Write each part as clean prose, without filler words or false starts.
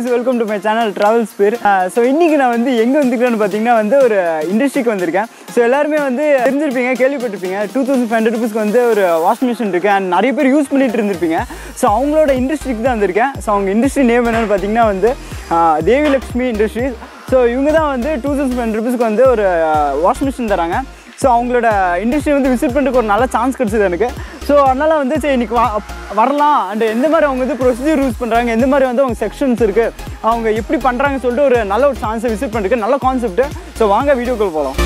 Welcome to my channel travel spear. So இன்றைக்கி நான் வந்து எங்கே வந்துருக்கேன்னு பார்த்தீங்கன்னா வந்து ஒரு இண்டஸ்ட்ரிக்கு வந்திருக்கேன். ஸோ எல்லாருமே வந்து தெரிஞ்சிருப்பீங்க, கேள்விப்பட்டிருப்பீங்க. 2500 rupees வந்து ஒரு வாஷிங் மிஷின் இருக்குது அண்ட் நிறைய பேர் யூஸ் பண்ணிட்டு இருந்திருப்பீங்க. ஸோ அவங்களோட இண்டஸ்ட்ரிக்கு தான் வந்திருக்கேன். ஸோ அவங்க இண்டஸ்ட்ரி நேம் என்னென்னு பார்த்தீங்கன்னா வந்து தேவி லக்ஷ்மி இண்டஸ்ட்ரீஸ். ஸோ இவங்க தான் வந்து 2500 rupees வந்து ஒரு வாஷிங் மிஷின் தராங்க. ஸோ அவங்களோட இண்டஸ்ட்ரி வந்து விசிட் பண்ணுறதுக்கு ஒரு நல்ல சான்ஸ் கிடச்சிது எனக்கு. ஸோ அதனால் வந்து சரி இன்றைக்கி வரலாம் அண்ட் எந்த மாதிரி அவங்க வந்து ப்ரொசீஜர் யூஸ் பண்ணுறாங்க, எந்த மாதிரி வந்து அவங்க செக்ஷன்ஸ் இருக்குது, அவங்க எப்படி பண்ணுறாங்கன்னு சொல்லிட்டு ஒரு நல்ல ஒரு சான்ஸை விசிட் பண்ணுறதுக்கு நல்ல கான்செப்ட்டு. ஸோ வாங்க வீடியோக்குள்ள போகலாம்.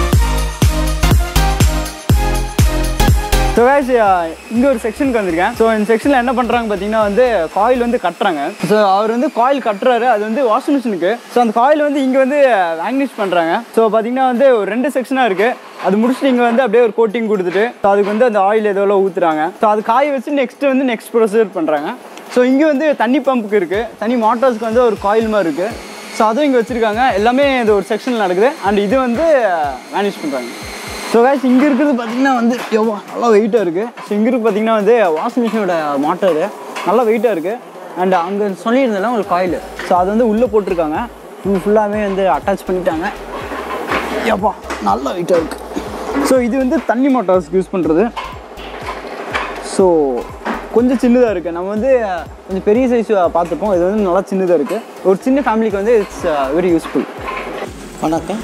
ஸோ guys, இங்கே ஒரு செக்ஷனுக்கு வந்திருக்கேன். ஸோ இந்த செக்ஷனில் என்ன பண்ணுறாங்க பார்த்தீங்கன்னா வந்து காயில் வந்து கட்டுறாங்க. ஸோ அவர் வந்து காயில் கட்டுறாரு, அது வந்து வாஷிங் மிஷினுக்கு. ஸோ அந்த காயில் வந்து இங்கே வந்து வேக்னிஷ் பண்ணுறாங்க. ஸோ பார்த்தீங்கன்னா வந்து ஒரு 2 செக்ஷனாக இருக்குது. அது முடிச்சுட்டு இங்கே வந்து அப்படியே ஒரு கோட்டிங் கொடுத்துட்டு ஸோ அதுக்கு வந்து அந்த ஆயில் எதோ ஊற்றுறாங்க. ஸோ அது காய வச்சு நெக்ஸ்ட் ப்ரொசீஜர் பண்ணுறாங்க. ஸோ இங்கே வந்து தண்ணி பம்புக்கு இருக்குது, தண்ணி மோட்டார்ஸ்க்கு வந்து ஒரு காயில் மாதிரி இருக்குது. ஸோ அதுவும் இங்கே வச்சுருக்காங்க. எல்லாமே இது ஒரு செக்ஷனில் நடக்குது அண்ட் இது வந்து மேனேஜ் பண்ணுறாங்க. ஸோ guys, இங்கே இருக்கிறது பார்த்திங்கன்னா வந்து எவ்வளோ நல்லா வெயிட்டாக இருக்குது. ஸோ இங்கே இருக்குது பார்த்திங்கன்னா வந்து வாஷிங் மிஷினோட மோட்டரு நல்லா வெயிட்டாக இருக்குது. அண்ட் அங்கே சொல்லியிருந்தேன் ஒரு காயில். ஸோ அது வந்து உள்ளே போட்டிருக்காங்க. ஃபுல்லாகவே வந்து அட்டாச் பண்ணிட்டாங்க. எப்பா நல்லா வெயிட்டாக இருக்குது. ஸோ இது வந்து தண்ணி மோட்டார்ஸ்க்கு யூஸ் பண்ணுறது. ஸோ கொஞ்சம் சின்னதாக இருக்குது. நம்ம வந்து கொஞ்சம் பெரிய சைஸ் பார்த்துப்போம். இது வந்து நல்லா சின்னதாக இருக்குது. ஒரு சின்ன ஃபேமிலிக்கு வந்து இட்ஸ் வெரி யூஸ்ஃபுல். வணக்கம்.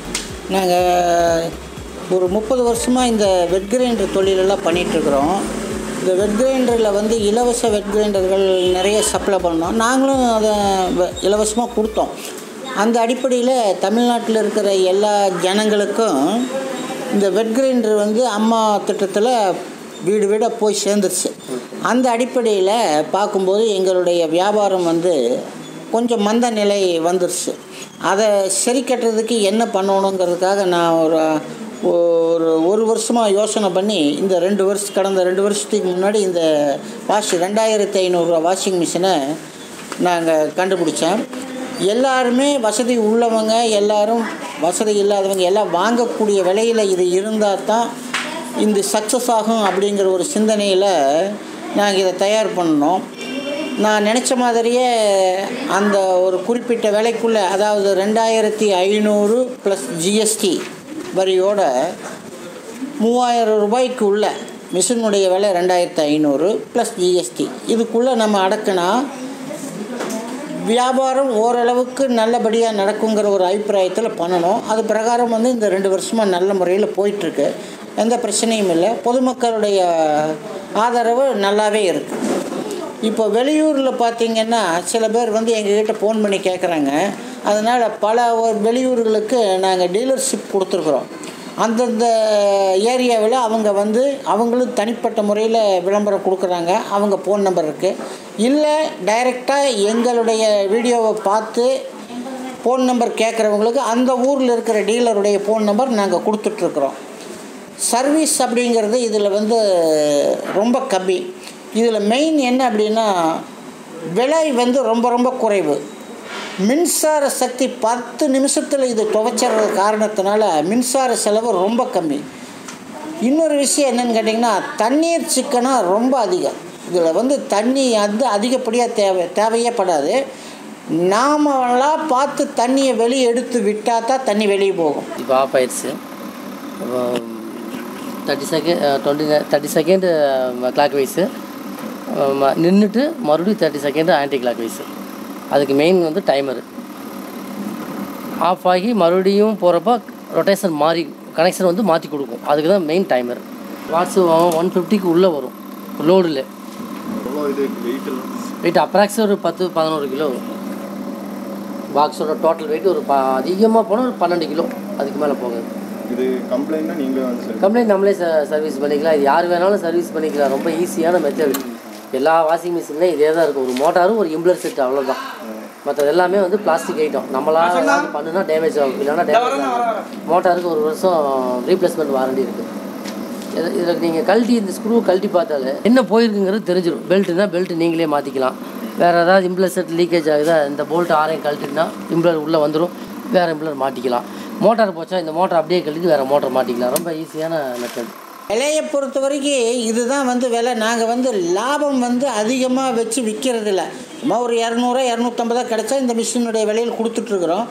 நாங்கள் ஒரு 30 வருஷமாக இந்த வெட் கிரைண்டர் தொழிலெல்லாம் பண்ணிகிட்ருக்குறோம். இந்த வெட் கிரைண்டரில் வந்து இலவச வெட் கிரைண்டர்கள் நிறைய சப்ளை பண்ணோம். நாங்களும் அதை இலவசமாக கொடுத்தோம். அந்த அடிப்படையில் தமிழ்நாட்டில் இருக்கிற எல்லா ஜனங்களுக்கும் இந்த வெட் கிரைண்டர் வந்து அம்மா திட்டத்தில் வீடு வீடாக போய் சேர்ந்துருச்சு. அந்த அடிப்படையில் பார்க்கும்போது எங்களுடைய வியாபாரம் வந்து கொஞ்சம் மந்த நிலை வந்துருச்சு. அதை சரி கட்டுறதுக்கு என்ன பண்ணணுங்கிறதுக்காக நான் ஒரு வருஷமாக யோசனை பண்ணி இந்த கடந்த 2 வருஷத்துக்கு முன்னாடி இந்த 2500 வாஷிங் மிஷினை நாங்கள் கண்டுபிடிச்சேன். எல்லாருமே வசதி உள்ளவங்க, எல்லாரும் வசதி இல்லாதவங்க எல்லாம் வாங்கக்கூடிய விலையில் இது இருந்தால் தான் இந்த சக்ஸஸ் ஆகும் அப்படிங்கிற ஒரு சிந்தனையில் நாங்கள் இதை தயார் பண்ணோம். நான் நினச்ச மாதிரியே அந்த ஒரு குறிப்பிட்ட விலைக்குள்ளே, அதாவது 2500 + GST வரியோட 3000 ரூபாய்க்கு உள்ள மிஷினுடைய விலை 2500 + GST. இதுக்குள்ளே நம்ம அடக்குனா வியாபாரம் ஓரளவுக்கு நல்லபடியாக நடக்குங்கிற ஒரு அபிப்பிராயத்தில் பண்ணணும். அது பிரகாரம் வந்து இந்த 2 வருஷமாக நல்ல முறையில் போயிட்டுருக்கு. எந்த பிரச்சனையும் இல்லை. பொதுமக்களுடைய ஆதரவு நல்லாவே இருக்குது. இப்போ வெளியூரில் பார்த்திங்கன்னா சில பேர் வந்து எங்ககிட்ட ஃபோன் பண்ணி கேட்குறாங்க. அதனால் பல வெளியூர்களுக்கு நாங்கள் டீலர்ஷிப் கொடுத்துருக்குறோம். அந்தந்த ஏரியாவில் அவங்க வந்து அவங்களும் தனிப்பட்ட முறையில் விளம்பரம் கொடுக்குறாங்க. அவங்க ஃபோன் நம்பர் இருக்குது. இல்லை டைரெக்டாக எங்களுடைய வீடியோவை பார்த்து ஃபோன் நம்பர் கேட்குறவங்களுக்கு அந்த ஊரில் இருக்கிற டீலருடைய ஃபோன் நம்பர் நாங்கள் கொடுத்துட்ருக்குறோம். சர்வீஸ் அப்படிங்கிறது இதில் வந்து ரொம்ப கம்மி. இதில் மெயின் என்ன அப்படின்னா விலை வந்து ரொம்ப ரொம்ப குறைவு. மின்சார சக்தி 10 நிமிஷத்தில் இது துவைச்சிடுறது காரணத்தினால மின்சார செலவு ரொம்ப கம்மி. இன்னொரு விஷயம் என்னென்னு கேட்டிங்கன்னா தண்ணீர் சிக்கனம் ரொம்ப அதிகம். இதில் வந்து தண்ணி அதிகப்படியாக தேவையே படாது. நாமெல்லாம் பார்த்து தண்ணியை வெளியே எடுத்து விட்டால் தான் தண்ணி வெளியே போகும். இப்போ ஆஃப் ஆயிடுச்சு. 30 செகண்ட் கிளாக் வைஸு நின்றுட்டு மறுபடியும் 30 செகண்ட் ஆன்டி கிளாக் வைஸு. அதுக்கு மெயின் வந்து டைமரு ஆஃப் ஆகி மறுபடியும் போகிறப்ப ரொட்டேஷன் மாறி கனெக்ஷன் வந்து மாற்றி கொடுக்கும். அதுக்கு தான் மெயின் டைமர். வாட்ஸு 150க்கு உள்ளே வரும் லோடில். வெயிட் அப்ராக்ஸ் ஒரு 10-11 கிலோ வரும். பாக்ஸோட டோட்டல் வெயிட் ஒரு அதிகமாக போனால் ஒரு 12 கிலோ, அதுக்கு மேலே போகாது. இது கம்ப்ளைண்ட்னா நீங்கள் கம்ப்ளைண்ட் நம்மளே சர்வீஸ் பண்ணிக்கலாம். இது யார் வேணாலும் சர்வீஸ் பண்ணிக்கலாம். ரொம்ப ஈஸியான மெத்தட். எல்லா வாஷிங் மிஷின்லேயும் இதே தான் இருக்கும். ஒரு மோட்டாரும் ஒரு இம்ப்ளர் செட், அவ்வளோதான். மற்றது எல்லாமே வந்து பிளாஸ்டிக் ஐட்டம். நம்மளால் ஏதாவது பண்ணுனா டேமேஜ் ஆகும், இல்லைனா டேமேஜ் ஆகும். மோட்டாருக்கு 1 வருஷம் ரீப்ளேஸ்மெண்ட் வாரண்டி இருக்குது. இதில் நீங்கள் கழட்டி இந்த ஸ்க்ரூ கழட்டி பார்த்தாலே என்ன போயிருக்குங்கிறது தெரிஞ்சிடும். பெல்ட்டுனா பெல்ட்டு நீங்களே மாற்றிக்கலாம். வேறு ஏதாவது இம்ப்ளர் செட் லீக்கேஜ் ஆகுதா, இந்த போல்ட் ஆரையும் கழட்டினா இம்ப்ளர் உள்ளே வந்துடும். வேறு இம்ப்ளர் மாட்டிக்கலாம். மோட்டார் போச்சா இந்த மோட்டர் அப்படியே கழட்டி வேறு மோட்டர் மாட்டிக்கலாம். ரொம்ப ஈஸியான மெத்தட். விலையை பொறுத்த வரைக்கும் இதுதான் வந்து விலை. நாங்கள் வந்து லாபம் வந்து அதிகமாக வச்சு விற்கிறதில்ல. சும்மா ஒரு 200 250 கிடச்சா இந்த மிஷினுடைய விலையில் கொடுத்துட்ருக்குறோம்.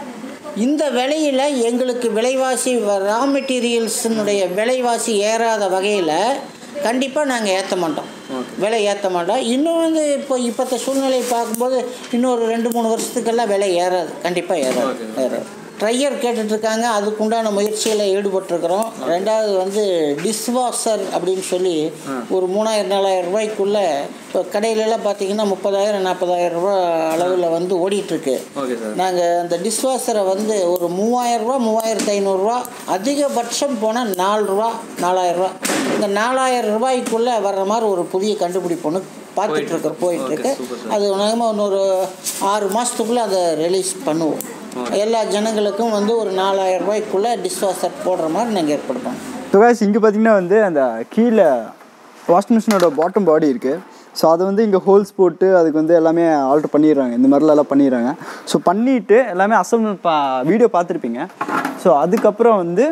இந்த விலையில் எங்களுக்கு விலைவாசி ரா மெட்டீரியல்ஸினுடைய விலைவாசி ஏறாத வகையில் கண்டிப்பாக நாங்கள் ஏற்ற மாட்டோம், விலை ஏற்ற மாட்டோம். இன்னும் வந்து இப்போத்த சூழ்நிலையை பார்க்கும்போது இன்னொரு 2-3 வருஷத்துக்கெல்லாம் விலை ஏறாது, கண்டிப்பாக ஏறாது. ட்ரையர் கேட்டுட்ருக்காங்க, அதுக்குண்டான முயற்சியில் ஈடுபட்டிருக்கிறோம். ரெண்டாவது வந்து டிஷ்வாஷர் அப்படின்னு சொல்லி ஒரு 3000-4000 ரூபாய்க்குள்ளே இப்போ கடையிலலாம் பார்த்தீங்கன்னா 30,000-40,000 ரூபா அளவில் வந்து ஓடிட்டுருக்கு. நாங்கள் அந்த டிஷ்வாஷரை வந்து ஒரு 3000 ரூபா 3500 அதிகபட்சம் போனால் 4 ரூபா 4000 ரூபா, இந்த 4000 ரூபாய்க்குள்ளே வர்ற மாதிரி ஒரு புதிய கண்டுபிடிப்பு ஒன்று பார்த்துட்ருக்கோம், போயிட்டுருக்கு. அது உலகமாக இன்னொரு 6 மாதத்துக்குள்ளே அதை ரிலீஸ் பண்ணுவோம். எல்லா ஜனங்களுக்கும் வந்து ஒரு 4000 ரூபாய்க்குள்ளே டிஷ்வாஷர் போடுற மாதிரி நாங்கள் ஏற்படுத்தோம். ஸோ இங்கே பார்த்தீங்கன்னா வந்து அந்த கீழே வாஷிங் மிஷினோட பாட்டம் பாடி இருக்குது. ஸோ அதை வந்து இங்கே ஹோல்ஸ் போட்டு அதுக்கு வந்து எல்லாமே ஆல்ட்ரு பண்ணிடுறாங்க, இந்த மாதிரிலாம் பண்ணிடுறாங்க. ஸோ பண்ணிவிட்டு எல்லாமே வீடியோ பார்த்துருப்பீங்க. ஸோ அதுக்கப்புறம் வந்து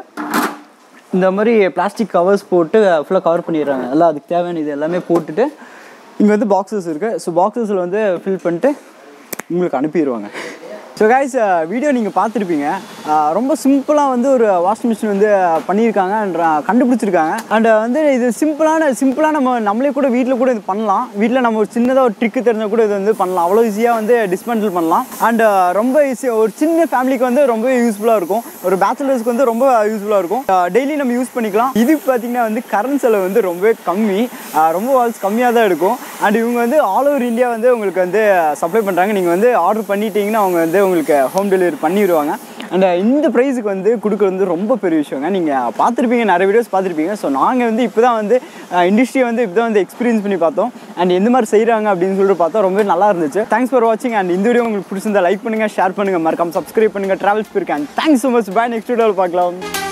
இந்த மாதிரி பிளாஸ்டிக் கவர்ஸ் போட்டு ஃபுல்லாக கவர் பண்ணிடுறாங்க. எல்லாம் அதுக்கு தேவையான இது எல்லாமே போட்டுட்டு இங்கே வந்து பாக்ஸஸ் இருக்குது. ஸோ பாக்ஸஸில் வந்து ஃபில் பண்ணிட்டு உங்களுக்கு அனுப்பிடுவாங்க. ஸோ கைஸ், வீடியோ நீங்கள் பார்த்துருப்பீங்க. ரொம்ப சிம்பிளாக வந்து ஒரு வாஷிங் மிஷின் வந்து பண்ணியிருக்காங்க அண்ட் கண்டுபிடிச்சிருக்காங்க. அண்ட் வந்து இது சிம்பிளாக நம்மளே கூட வீட்டில் கூட இது பண்ணலாம். வீட்டில் நம்ம ஒரு சின்னதாக ஒரு ட்ரிக்கு தெரிஞ்சால் கூட இது வந்து பண்ணலாம். அவ்வளோ ஈஸியாக வந்து டிஸ்மேண்டில் பண்ணலாம். அண்ட் ரொம்ப ஈஸியாக ஒரு சின்ன ஃபேமிலிக்கு வந்து ரொம்ப யூஸ்ஃபுல்லாக இருக்கும். ஒரு பேச்சுலர்ஸ்க்கு வந்து ரொம்ப யூஸ்ஃபுல்லாக இருக்கும். டெய்லி நம்ம யூஸ் பண்ணிக்கலாம். இதுக்கு பார்த்தீங்கன்னா வந்து கரண்ட் செலவு வந்து ரொம்பவே கம்மி, ரொம்ப வால்ஸ் கம்மியாக தான் இருக்கும். அண்ட் இவங்க வந்து ஆல் ஓவர் இந்தியா வந்து உங்களுக்கு வந்து சப்ளை பண்ணுறாங்க. நீங்கள் வந்து ஆர்டர் பண்ணிட்டீங்கன்னா அவங்க வந்து உங்களுக்கு ஹோம் டெலிவரி பண்ணிடுவாங்க. அண்ட் இந்த ப்ரைஸுக்கு வந்து கொடுக்குறது வந்து ரொம்ப பெரிய விஷயங்க. நீங்கள் பார்த்துருப்பீங்க, நிறைய வீடியோஸ் பார்த்துருப்பீங்க. ஸோ நாங்கள் வந்து இப்போ தான் வந்து இண்டஸ்ட்ரியை வந்து இப்போ தான் வந்து எக்ஸ்பீரியன்ஸ் பண்ணி பார்த்தோம். அண்ட் எந்த மாதிரி செய்கிறாங்க அப்படின்னு சொல்லிட்டு பார்த்தோம். ரொம்ப நல்லா இருந்துச்சு. தேங்க்ஸ் ஃபார் வாட்சிங். அண்ட் இந்த வீடியோ உங்களுக்கு பிடிச்சிருந்தா லைக் பண்ணுங்கள், ஷேர் பண்ணுங்கள், மறக்காம சப்ஸ்கிரைப் பண்ணுங்கள். ட்ராவல்ஸ் போயிருக்கேன். Thanks so much. Bye. Next வீடியோவில் பார்க்கலாம்.